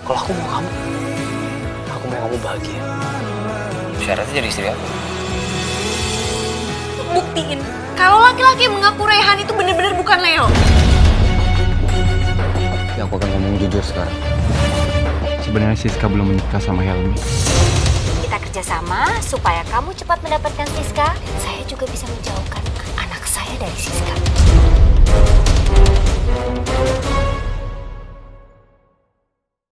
Kalau aku mau kamu bahagia. Syaratnya jadi istri aku. Buktiin kalau laki-laki yang mengaku Raihan itu benar-benar bukan Leo. Ya aku akan ngomong jujur sekarang. Sebenarnya Siska belum menikah sama Helmi. Kita kerjasama supaya kamu cepat mendapatkan Siska. Saya juga bisa menjauhkan anak saya dari Siska.